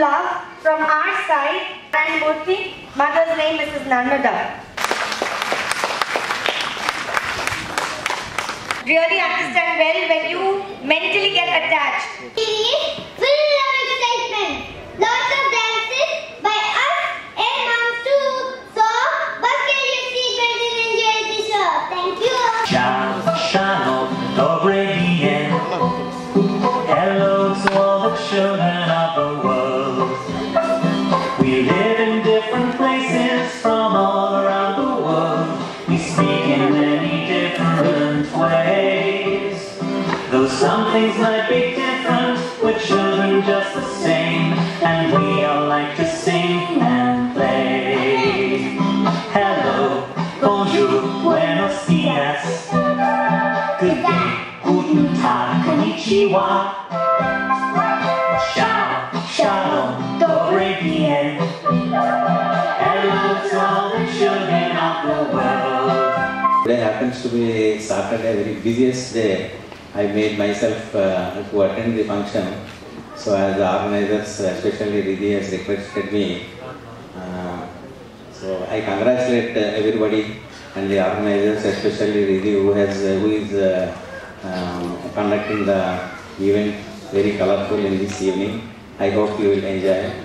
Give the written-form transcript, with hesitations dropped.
love from our side. And Murthy, mother's name Mrs. Narmada. Really understand well when you mentally get attached. Full of excitement. Lots of dances by us and moms too. So, buckle your seatbelts and enjoy the show. Thank you. Shalom, dobre dien. Hello to all the children of the world. We live in different places from all around the world. We speak in many different ways. Though some things might be different, we're children just the same. And we all like to sing and play. Hello, bonjour, buenos dias. Good day, guten tag, konnichiwa. Shalom, dobre dien. Hello to all the children of the world. Today happens to be Saturday, very busiest day. I made myself to attend the function. So as the organizers, especially Riddhi has requested me. So I congratulate everybody and the organizers, especially Riddhi who is conducting the event very colorful in this evening. I hope you will enjoy.